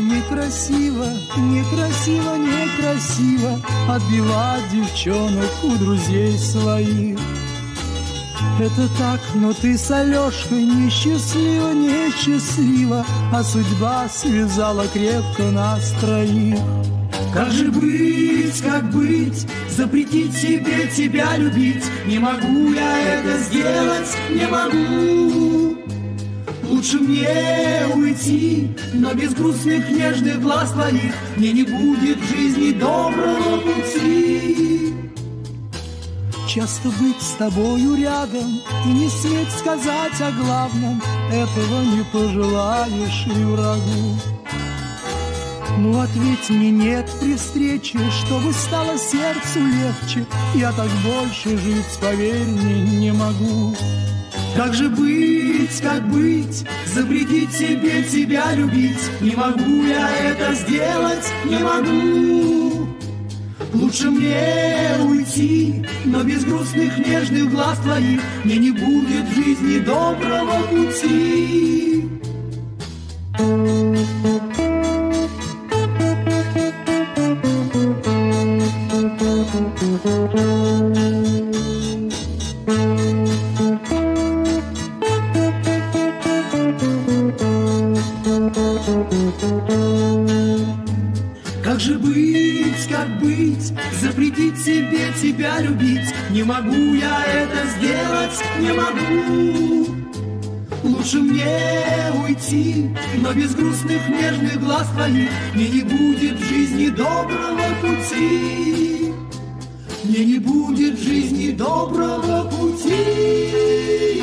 некрасиво, некрасиво, некрасиво отбивать девчонок у друзей своих. Это так, но ты с Алешкой несчастлива, несчастлива, а судьба связала крепко нас троих. Как же быть, как быть, запретить себе тебя любить? Не могу я это сделать, не могу. Лучше мне уйти, но без грустных нежных глаз твоих мне не будет в жизни доброго пути. Часто быть с тобою рядом и не сметь сказать о главном, этого не пожелаешь и врагу. Ну ответь мне нет при встрече, чтобы стало сердцу легче. Я так больше жить, поверь мне, не могу. Как же быть, как быть, запретить себе тебя любить? Не могу я это сделать, не могу. Лучше мне уйти, но без грустных нежных глаз твоих мне не будет в жизни доброго пути. Как же быть, как быть, запретить себе тебя любить? Не могу я это сделать, не могу. Лучше мне уйти, но без грустных нежных глаз твоих мне не будет в жизни доброго пути. Мне не будет в жизни доброго пути.